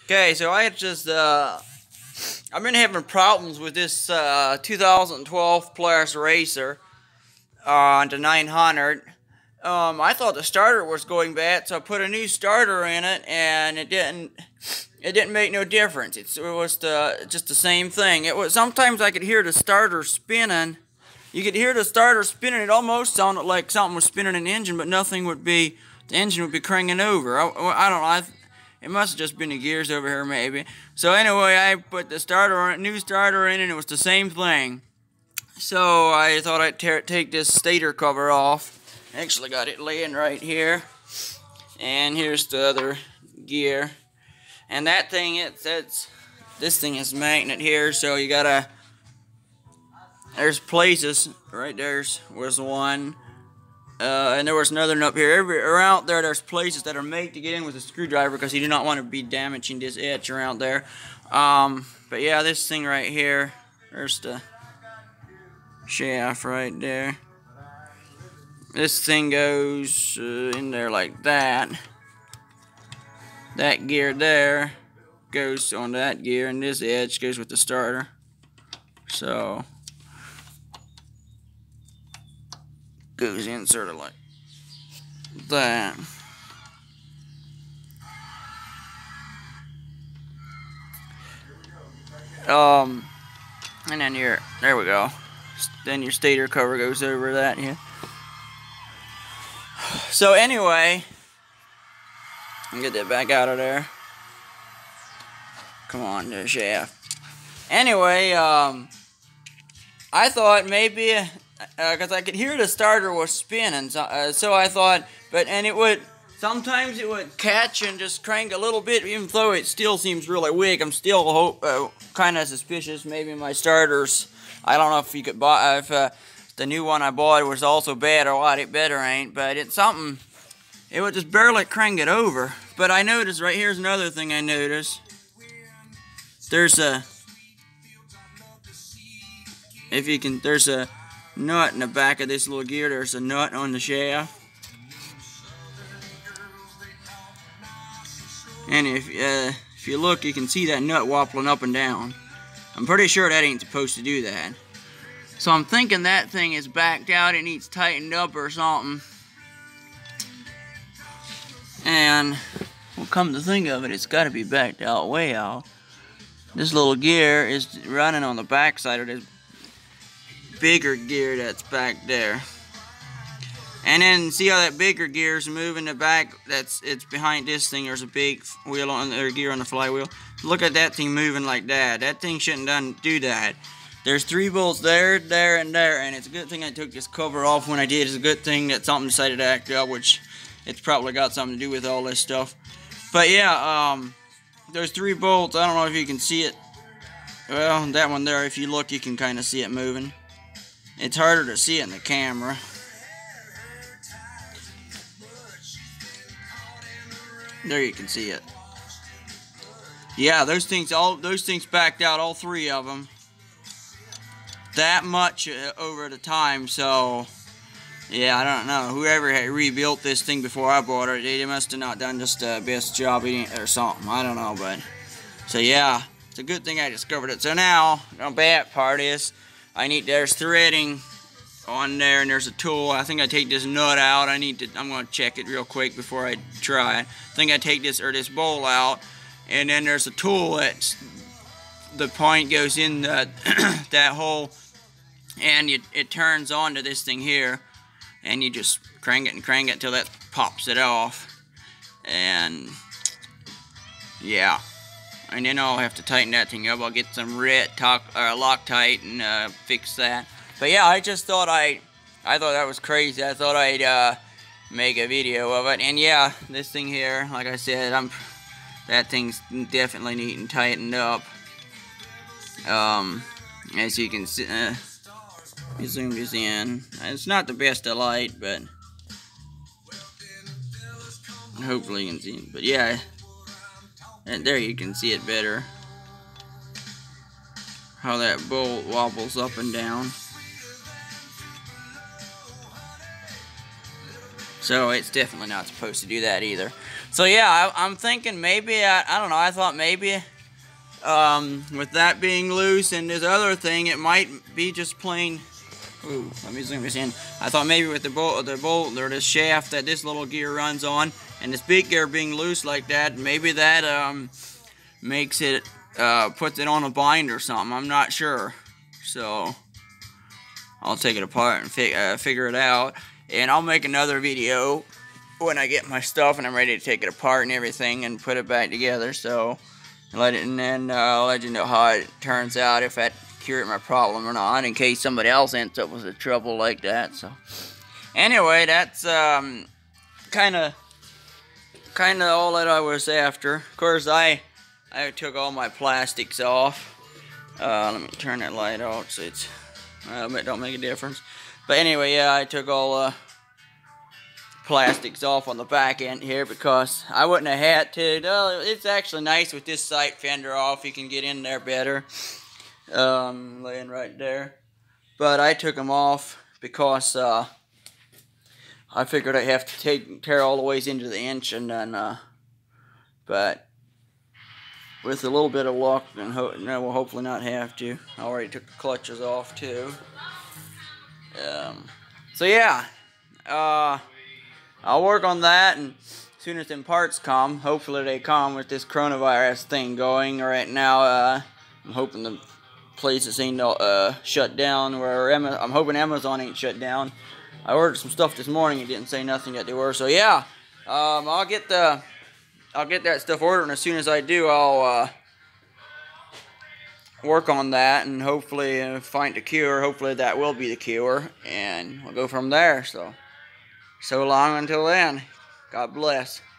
Okay, so I've been having problems with this 2012 Polaris Racer on the 900. I thought the starter was going bad, so I put a new starter in it, and it didn't make no difference. It was just the same thing. It was sometimes I could hear the starter spinning. You could hear the starter spinning. It almost sounded like something was spinning an engine, but the engine would be cranking over. I don't know. It must have just been the gears over here, maybe. So anyway, I put the new starter in, and it was the same thing. So I thought I'd take this stator cover off. Actually got it laying right here. And here's the other gear. And that thing, this thing is magnet here, so you gotta, there's places, right there's one. And there was another one up here. Around there's places that are made to get in with a screwdriver because you do not want to be damaging this edge around there. But yeah, this thing right here, there's the shaft right there. This thing goes in there like that. That gear there goes on that gear, and this edge goes with the starter. So goes in sort of like that. And then there we go. Then your stator cover goes over that here. So anyway, I'll get that back out of there. Come on, the shaft. Anyway, I thought maybe, because I could hear the starter was spinning, so I thought, sometimes it would catch and just crank a little bit, even though it still seems really weak. I'm still kind of suspicious. Maybe my starters, I don't know if you could buy, if the new one I bought was also bad or what. It better ain't, but it's something. It would just barely crank it over. But I noticed right here's another thing I noticed. There's a nut in the back of this little gear. There's a nut on the shaft. And if you look, you can see that nut wobbling up and down. I'm pretty sure that ain't supposed to do that. So I'm thinking that thing is backed out. It needs tightened up or something. And, well, come to think of it, it's got to be backed out way out. This little gear is running on the back side of this bigger gear that's back there. And then see how that bigger gear is moving the back? It's behind this thing. There's a big wheel on the gear on the flywheel. Look at that thing moving like that. That thing shouldn't do that. There's 3 bolts there, there, and there, and it's a good thing I took this cover off when I did. It's a good thing that something decided to act up, which it's probably got something to do with all this stuff. But yeah, there's 3 bolts. I don't know if you can see it. Well, that one there, if you look, you can kind of see it moving. It's harder to see it in the camera. There you can see it. Yeah, those things backed out, all 3 of them. That much over the time, so yeah, I don't know. Whoever had rebuilt this thing before I bought it, they must have not done just the best job or something. I don't know, but so yeah, it's a good thing I discovered it. So now the bad part is there's threading on there, and there's a tool. I think I take this nut out. I'm gonna check it real quick before I try it. I think I take this bowl out, and then there's a tool that's the point goes in that hole, and it turns onto this thing here, and you just crank it until that pops it off. And yeah, and then I'll have to tighten that thing up. I'll get some red Loctite and fix that. But yeah, I just thought I thought that was crazy. I thought I'd make a video of it. And yeah, this thing here, like I said, that thing's definitely neat and tightened up. As you can see, you zoom this in. It's not the best of light, but hopefully you can see it. But yeah, and there you can see it better. How that bolt wobbles up and down. So it's definitely not supposed to do that either. So yeah, I'm thinking maybe, I don't know, I thought maybe with that being loose and this other thing, it might be just plain. Ooh, let me zoom this in. I thought maybe with the bolt or the shaft that this little gear runs on, and this big gear being loose like that, maybe that makes it, puts it on a bind or something. I'm not sure. So I'll take it apart and figure it out, and I'll make another video when I get my stuff and I'm ready to take it apart and everything and put it back together. So and then I'll let you know how it turns out, if that cured my problem or not, in case somebody else ends up with a trouble like that. So anyway, that's kind of all that I was after. Of course, I took all my plastics off. Let me turn that light out so it don't make a difference. But anyway, yeah, I took all plastics off on the back end here because I wouldn't have had to. It's actually nice with this sight fender off. You can get in there better, laying right there. But I took them off because I figured I'd have to tear all the ways into the inch, and then but with a little bit of luck, and we'll hopefully not have to. I already took the clutches off too. So yeah, I'll work on that, and as soon as them parts come, hopefully they come with this coronavirus thing going right now. I'm hoping the places ain't shut down, or I'm hoping Amazon ain't shut down. I ordered some stuff this morning. It didn't say nothing that they were. So yeah, I'll get that stuff ordered, and as soon as I do, I'll work on that and hopefully find the cure. Hopefully that will be the cure, and we'll go from there. So long until then. God bless.